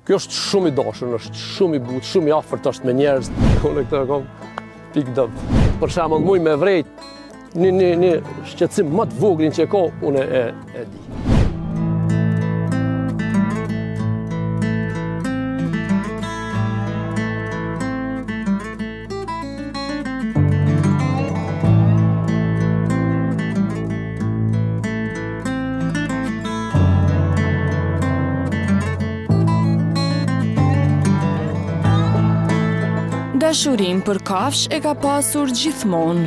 Kjo është shumë i dashur, është shumë i butë, shumë i afërt është me njerëz. Unë këtë kam pikë dëmë. Për shembull, muj me vrejt, një shqetësim më të voglin që ka, unë e di. Dashurim për kafsh e ka pasur gjithmonë.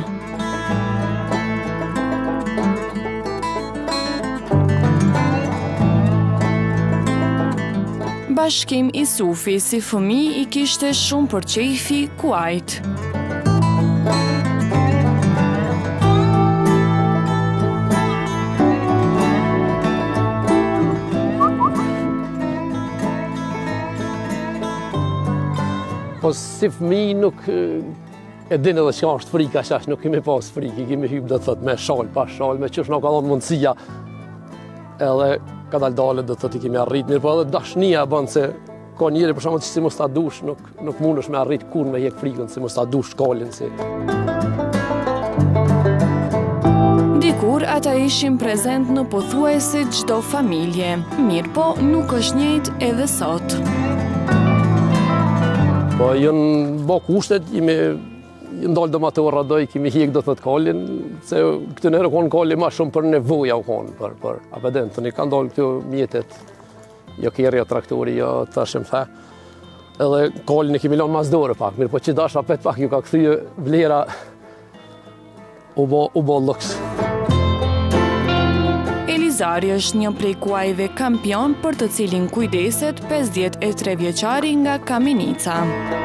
Bashkim i Sufi si fëmijë i kishte shumë për qejfi kuajt. Po si fëmijë nuk e din edhe çka është frika, shash nuk kemi pas frikë, kemi hyrë do të thotë me shal, pa shal, me çështë nuk ka dhënë mundësia. Edhe ka dalë do të thotë i kemi arrit mirë, po edhe dashnia bën se ka njëri për shembull që si mos ta dush, nuk mundesh me arrit kur me hjek frikën, si mos ta dush kalin si. Dikur ata ishin prezent në pothuajse çdo familje, mirë po nuk është njëjtë edhe sot. Po jënë bo kushtet, jemi ndalë do matë radoj, kemi hjek do të thotë kalin, se këtë nërë konë kalin ma shumë për nevoja u konë, për apeden, të një ka ndalë këtë mjetet, jo kjerja traktori, jo të shëmë the, edhe kalin e kemi lanë mas dore pak, mirë po që dash apet pak ju ka këthyje vlera u bo lëks. Elizari është një prej kuajve kampion për të cilin kujdeset 53 vjeçari nga Kamenica.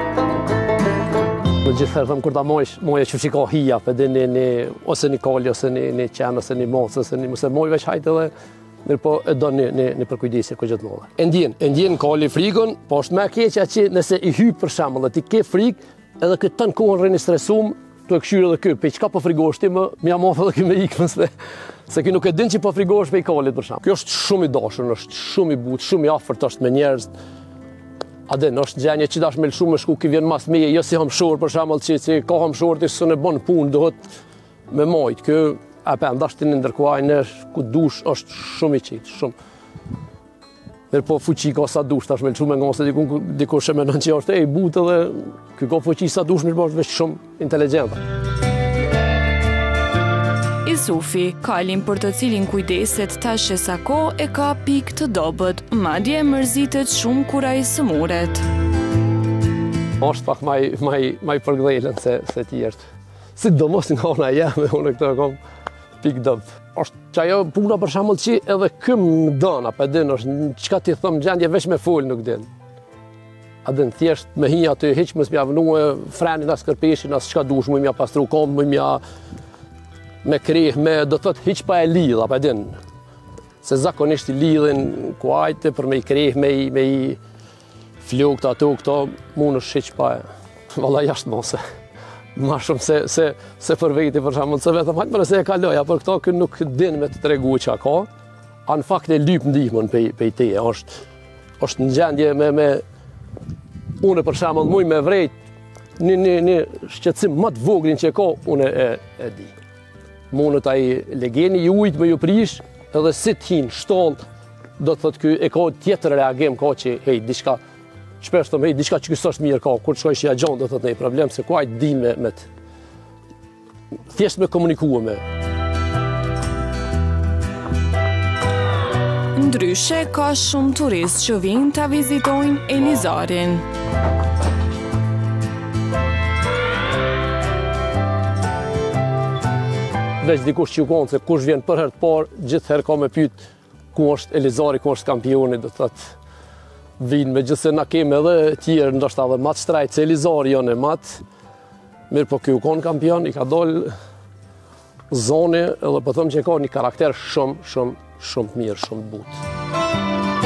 Në gjithëherë thëmë kur ta moje që ka hija, për dhe ose një kalli, ose një qenë, ose një mocë, ose një mëse moj veç hajtë edhe, mirë po e do një përkujdesje këtë gjithë mëllë. E ndjenë kalli frikën, po është me keqja që nëse i hypë për shembull dhe ti ke frikë, edhe këtë tënë kohën rreni stresum, të e këshyrë edhe kërë, pe qka po frigosh ti më mafë edhe këmë ikë, se ki nuk e din që po frigosh pe i kallit për shembull. Kjo është shumë i dashur, është shumë i butë, shumë i afërt është me njerëz. Adin, është gjenje që dash me lëshu me shku ki vjen mas meje, jo si hamshor për shembull që ka hamshor të së në bënë punë, dohet me majtë. Kjo, dash të një ndërkuaj në ku dush është shumë i qitë, shumë. Mirë po fuqi ka sa dush, tash me lëshu me nga se dikush e menon që është e i butë dhe kjo ka fuqi sa dush, mirë po është veç shumë inteligenta. I Sufi, kalin për të cilin kujdeset tash e sa ko e ka pikë të dobët, madje mërzitet shumë kur ai sëmuret. Është pak maj përgdhelen se tjertë. Si do mos nga ona jeme, unë këtë kom pikë dobët. Është që ajo puna për shembull që edhe këmë dëna, për din, është qka ti thëmë gjendje veç me folë nuk din. A din, thjesht me hinja të hiq mësë mja vënue frenin as kërpeshin, as qka dush, mëj mja pastru kom, mëj mja me krih, do të thotë hiq pa e lidha, për din. Se zakonisht i lidhin kuajte për me i krih, me i fluk të ato, këto, mund është hiq pa e. Valla jashtë mose. Ma shumë se për veti për shembull se vetëm hajtë më nëse e kaloja, për këto kë nuk din me të tregu që ka, a në fakt e lyp ndihmën pe teje, është në gjendje me unë për shembull muj me vrejt, një shqetësim më të voglin që ka, unë e di. Mundet ai legeni i ujtë me ju prish, edhe si t'hin, shtoll, do të thotë e ka tjetër reagim, ka që hej, diçka, shpesh thëmë, hej, diçka që kësë është mirë ka, kur të shkoj që ja gjonë, do të thotë një problem, se kuajt di me thjesht me komunikua me. Ndryshe, ka shumë turist që vinë ta vizitojnë Elizarin. Veç dikush që ju konë se kush vjen për herë të parë, gjithëherë ka me pyet ku është Elizari, ku është kampioni, do të thotë vinë me gjithse na kemi edhe tjerë, ndoshta edhe matë shtrajtë, se Elizari janë e matë, mirë po kjo konë kampion, i ka dollë zoni, edhe po thëmë që ka një karakter shumë mirë, shumë butë.